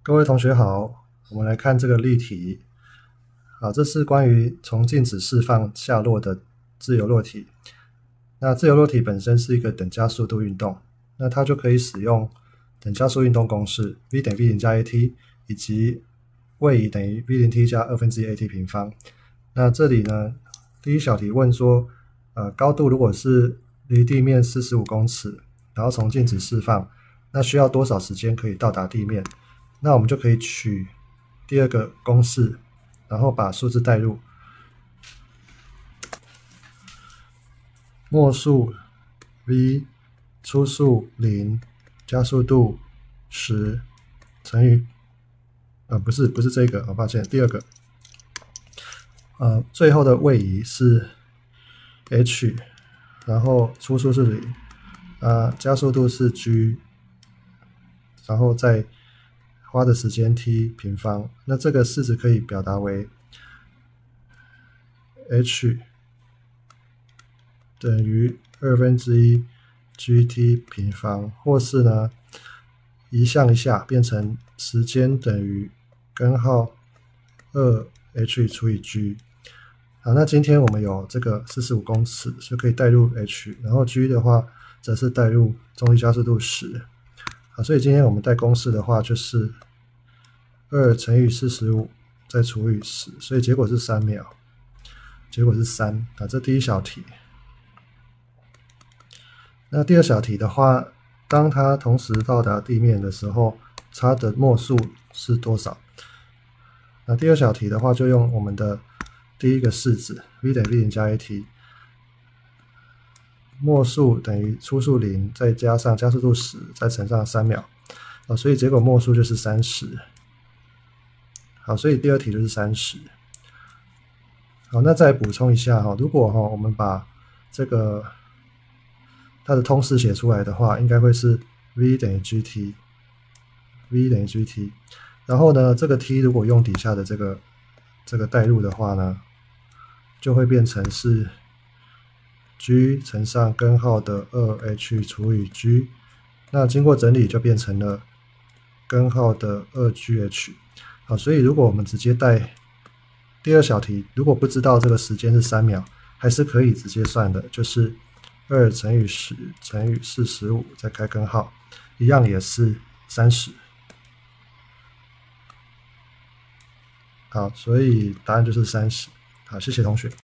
各位同学好，我们来看这个例题。这是关于从静止释放下落的自由落体。那自由落体本身是一个等加速度运动，那它就可以使用等加速运动公式 v 等于 v 0加 at 以及位移等于 v 0t 加1/2 at 平方。那这里呢，第一小题问说，高度如果是离地面45公尺，然后从静止释放，那需要多少时间可以到达地面？那我们就可以取第二个公式，然后把数字代入。末速 v 初速0加速度10乘以不是这个，抱歉，第二个。最后的位移是 h， 然后初速是0，加速度是 g， 然后再花的时间 t 平方。那这个式子可以表达为 h 等于1/2 gt 平方，或是呢移项一下变成时间等于根号2h 除以 g。好，那今天我们有这个45公尺，就可以代入 h， 然后 g 的话则是代入重力加速度10。好，所以今天我们带公式的话就是2乘以45再除以10，所以结果是3秒，结果是3。这第一小题。那第二小题的话，当它同时到达地面的时候，它的末速是多少？那第二小题的话，就用我们的第一个式子 v 等于 v 0加 at， 末速等于初速0再加上加速度10再乘上3秒，所以结果末速就是30。好，所以第二题就是30。好，那再补充一下，如果我们把这个它的通式写出来的话，应该会是 v 等于 gt， v 等于 gt。然后呢，这个 t 如果用底下的这个代入的话呢，就会变成是 g 乘上根号的2h 除以 g， 那经过整理就变成了根号的2gh。好，所以如果我们直接带第二小题，如果不知道这个时间是3秒，还是可以直接算的，就是2乘以10乘以45再开根号，一样也是30。好，所以答案就是30。好，谢谢同学。